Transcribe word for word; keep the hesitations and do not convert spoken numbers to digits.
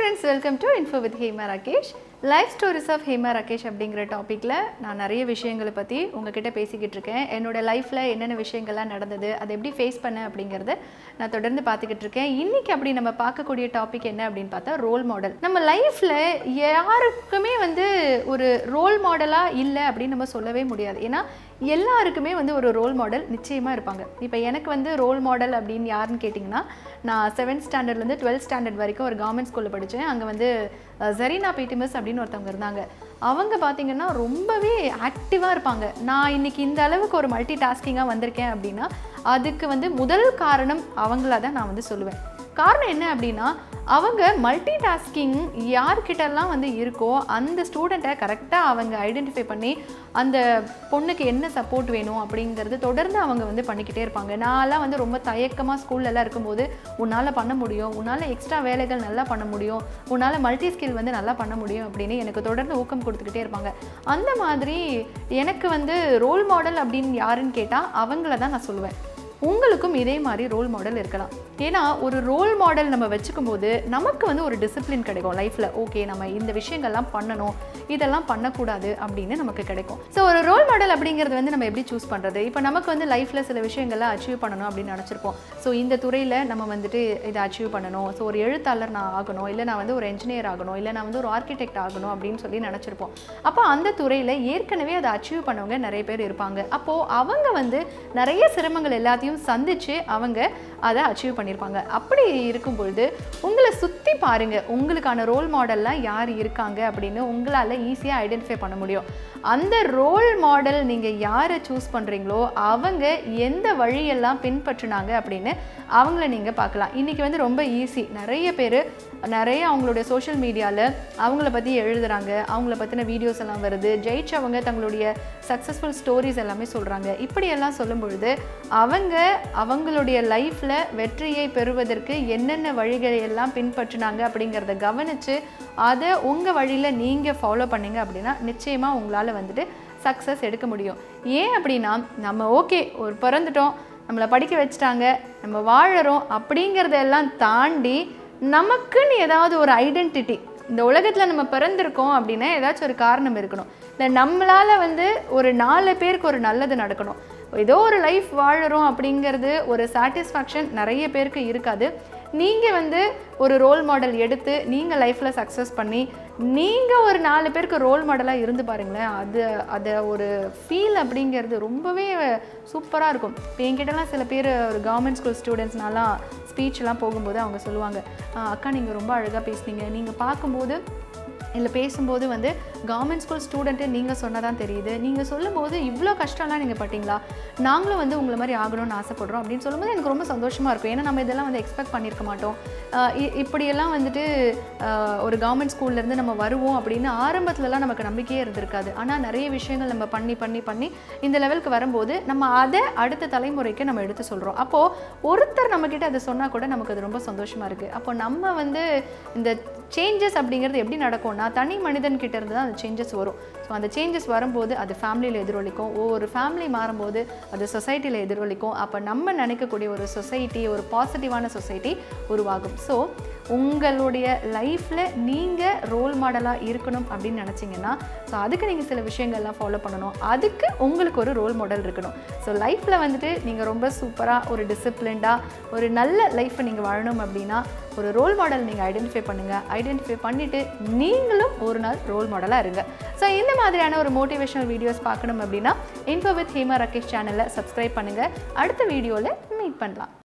friends, welcome to Info with HemaRakesh. Life stories of HemaRakesh அப்படிங்கற டாபிக்ல நான் நிறைய விஷயங்களை பத்தி உங்ககிட்ட பேசிக்கிட்டு இருக்கேன். என்னோட லைஃப்ல என்னென்ன விஷயங்கள்லாம் நடந்தது, அதை எப்படி ஃபேஸ் பண்ணேன் அப்படிங்கறத நான் தொடர்ந்து பார்த்துக்கிட்டு இருக்கேன். இன்னைக்கு அப்படி நம்ம பார்க்கக்கூடிய டாபிக் என்ன அப்படினு பார்த்தா ரோல் மாடல். நம்ம லைஃப்ல யாருக்குமே வந்து ஒரு ரோல் மாடலா இல்ல அப்படி நம்ம சொல்லவே முடியாது. ஏனா எல்லாருக்குமே வந்து ஒரு ரோல் மாடல் நிச்சயமா இருப்பாங்க. இப்போ எனக்கு வந்து ரோல் மாடல் அப்படினு யாருன்னு கேட்டிங்கனா நான் செவன்த் ஸ்டாண்டர்ட்ல இருந்து டுவெல்த் ஸ்டாண்டர்ட் வரைக்கும் ஒரு கவர்மெண்ட் ஸ்கூல்ல படிச்சேன். அங்க வந்து ஜரீனா பீட்டிமிஸ் அப்படினு ஒருத்தவங்க இருந்தாங்க. அவங்க பாத்தீங்கன்னா ரொம்பவே ஆக்டிவா இருப்பாங்க. நான் இன்னைக்கு இந்த அளவுக்கு ஒரு மல்டி டாஸ்கிங்கா வந்திருக்கேன் அப்படினா அதுக்கு வந்து முதல் காரணம் அவங்கள தான் நான் வந்து சொல்லுவேன். காரணம் என்ன அப்படினா அவங்க மல்டி டாஸ்கிங் யார்கிட்டலாம் வந்து இருக்கோ அந்த ஸ்டூடெண்ட்டை கரெக்டாக அவங்க ஐடென்டிஃபை பண்ணி அந்த பொண்ணுக்கு என்ன சப்போர்ட் வேணும் அப்படிங்கிறது தொடர்ந்து அவங்க வந்து பண்ணிக்கிட்டே இருப்பாங்க. நான்லாம் வந்து ரொம்ப தயக்கமாக ஸ்கூல்லலாம் இருக்கும்போது உன்னால் பண்ண முடியும், உன்னால் எக்ஸ்ட்ரா வேலைகள் நல்லா பண்ண முடியும், உன்னால் மல்டி ஸ்கில் வந்து நல்லா பண்ண முடியும் அப்படின்னு எனக்கு தொடர்ந்து ஊக்கம் கொடுத்துக்கிட்டே இருப்பாங்க. அந்த மாதிரி எனக்கு வந்து ரோல் மாடல் அப்படின்னு யாருன்னு கேட்டால் அவங்கள தான் நான் சொல்லுவேன். உங்களுக்கும் இதே மாதிரி ரோல் மாடல் இருக்கலாம். ஏன்னா ஒரு ரோல் மாடல் நம்ம வச்சுக்கும் போது நமக்கு வந்து ஒரு டிசிப்ளின் கிடைக்கும் லைஃப்பில். ஓகே, நம்ம இந்த விஷயங்கள்லாம் பண்ணணும், இதெல்லாம் பண்ணக்கூடாது அப்படின்னு நமக்கு கிடைக்கும். ஸோ ஒரு ரோல் மாடல் அப்படிங்கிறது வந்து நம்ம எப்படி சூஸ் பண்ணுறது? இப்போ நமக்கு வந்து லைஃப்பில் சில விஷயங்கள்லாம் அச்சீவ் பண்ணணும் அப்படின்னு நினச்சிருப்போம். ஸோ இந்த துறையில் நம்ம வந்துட்டு இதை அச்சீவ் பண்ணணும், ஸோ ஒரு எழுத்தாளர் நான் ஆகணும், இல்லை நான் வந்து ஒரு என்ஜினியர் ஆகணும், இல்லை நான் வந்து ஒரு ஆர்கிடெக்ட் ஆகணும் அப்படின்னு சொல்லி நினச்சிருப்போம். அப்போ அந்த துறையில் ஏற்கனவே அதை அச்சீவ் பண்ணவங்க நிறைய பேர் இருப்பாங்க. அப்போது அவங்க வந்து நிறைய சிரமங்கள் எல்லாத்தையும் சந்திச்சு அவங்க அதை அச்சீவ் பண்ணியிருப்பாங்க. அப்படி இருக்கும் பொழுது உங்களை சுற்றி பாருங்க, உங்களுக்கான ரோல் மாடல்லாம் யார் இருக்காங்க அப்படின்னு உங்களால் ஈஸியாக ஐடென்டிஃபை பண்ண முடியும். அந்த ரோல் மாடல் நீங்கள் யாரை சூஸ் பண்ணுறீங்களோ அவங்க எந்த வழியெல்லாம் பின்பற்றினாங்க அப்படின்னு அவங்கள நீங்கள் பார்க்கலாம். இன்றைக்கி வந்து ரொம்ப ஈஸி. நிறைய பேர் நிறைய அவங்களுடைய சோஷியல் மீடியாவில் அவங்கள பற்றி எழுதுகிறாங்க, அவங்கள பற்றின வீடியோஸ் எல்லாம் வருது, ஜெயிச்சவங்க தங்களுடைய சக்ஸஸ்ஃபுல் ஸ்டோரிஸ் எல்லாமே சொல்கிறாங்க. இப்படியெல்லாம் சொல்லும் பொழுது அவங்க அவங்களுடைய லைஃப்பில் வெற்றியை பெறுவதற்கு என்னென்ன வழிகளை எல்லாம் பின்பற்றினாங்க அப்படிங்கிறத கவனித்து அதை உங்கள் வழியில் நீங்கள் ஃபாலோ பண்ணிங்க அப்படின்னா நிச்சயமாக உங்களால் வந்துட்டு சக்ஸஸ் எடுக்க முடியும். ஏன் அப்படின்னா நம்ம ஓகே ஒரு பிறந்துட்டோம், நம்மளை படிக்க வச்சுட்டாங்க, நம்ம வாழறோம் அப்படிங்கிறதெல்லாம் தாண்டி நமக்குன்னு ஏதாவது ஒரு ஐடென்டிட்டி, இந்த உலகத்தில் நம்ம பிறந்திருக்கோம் அப்படின்னா ஏதாச்சும் ஒரு காரணம் இருக்கணும். இல்லை நம்மளால் வந்து ஒரு நாலு பேருக்கு ஒரு நல்லது நடக்கணும், ஏதோ ஒரு லைஃப் வாழறோம் அப்படிங்கிறது ஒரு சாட்டிஸ்ஃபேக்ஷன் நிறைய பேருக்கு இருக்காது. நீங்கள் வந்து ஒரு ரோல் மாடல் எடுத்து நீங்கள் லைஃப்பில் சக்ஸஸ் பண்ணி நீங்கள் ஒரு நாலு பேருக்கு ரோல் மாடலாக இருந்து பாருங்களேன், அது அதை ஒரு ஃபீல் அப்படிங்கிறது ரொம்பவே சூப்பராக இருக்கும். இப்போ என்கிட்டலாம் சில பேர் ஒரு கவர்மெண்ட் ஸ்கூல் ஸ்டூடெண்ட்ஸ்னாலாம் ஸ்பீச்லாம் போகும்போது அவங்க சொல்லுவாங்க, அக்கா நீங்கள் ரொம்ப அழகாக பேசுனீங்க, நீங்கள் பார்க்கும்போது இல்லை பேசும்போது வந்து கவர்மெண்ட் ஸ்கூல் ஸ்டூடெண்ட்டு நீங்கள் சொன்னதான் தெரியுது, நீங்கள் சொல்லும்போது இவ்வளோ கஷ்டம்லாம் நீங்கள் பட்டிங்களா, நாங்களும் வந்து உங்களை மாதிரி ஆகணும்னு ஆசைப்படுறோம் அப்படின்னு சொல்லும்போது எனக்கு ரொம்ப சந்தோஷமாக இருக்கும். ஏன்னா நம்ம இதெல்லாம் வந்து எக்ஸ்பெக்ட் பண்ணியிருக்க மாட்டோம். இப்படியெல்லாம் வந்துட்டு ஒரு கவர்மெண்ட் ஸ்கூல்லேருந்து நம்ம வருவோம் அப்படின்னு ஆரம்பத்துலலாம் நமக்கு நம்பிக்கையே இருந்திருக்காது. ஆனால் நிறைய விஷயங்கள் நம்ம பண்ணி பண்ணி பண்ணி இந்த லெவலுக்கு வரும்போது நம்ம அதை அடுத்த தலைமுறைக்கு நம்ம எடுத்து சொல்கிறோம். அப்போது ஒருத்தர் நம்மக்கிட்ட அதை சொன்னால் கூட நமக்கு அது ரொம்ப சந்தோஷமாக இருக்குது. அப்போ நம்ம வந்து இந்த சேஞ்சஸ் அப்படிங்கிறது எப்படி நடக்கும்னா தனி மனிதன்கிட்ட இருந்து தான் அந்த சேஞ்சஸ் வரும். ஸோ அந்த சேஞ்சஸ் வரும்போது அது ஃபேமிலியில் எதிரொலிக்கும், ஒவ்வொரு ஃபேமிலி மாறும்போது அது சொசைட்டியில் எதிரொலிக்கும். அப்போ நம்ம நினைக்கக்கூடிய ஒரு சொசைட்டி, ஒரு பாசிட்டிவான சொசைட்டி உருவாகும். ஸோ உங்களுடைய லைஃப்பில் நீங்கள் ரோல் மாடலாக இருக்கணும் அப்படின்னு நினச்சிங்கன்னா ஸோ அதுக்கு நீங்கள் சில விஷயங்கள்லாம் ஃபாலோ பண்ணணும். அதுக்கு உங்களுக்கு ஒரு ரோல் மாடல் இருக்கணும். ஸோ லைஃப்பில் வந்துட்டு நீங்கள் ரொம்ப சூப்பராக ஒரு டிசிப்ளின்டாக ஒரு நல்ல லைஃப்பை நீங்கள் வாழணும் அப்படின்னா ஒரு ரோல் மாடல் நீங்கள் ஐடென்டிஃபை பண்ணுங்கள். ஐடென்டிஃபை பண்ணிவிட்டு நீங்களும் ஒரு நாள் ரோல் மாடலாக இருங்க. ஸோ இந்த மாதிரியான ஒரு மோட்டிவேஷனல் வீடியோஸ் பார்க்கணும் அப்படின்னா இன்ஃபோ வித் ஹேமா ராகேஷ் சேனலை சப்ஸ்கிரைப் பண்ணுங்கள். அடுத்த வீடியோவில் மீட் பண்ணலாம்.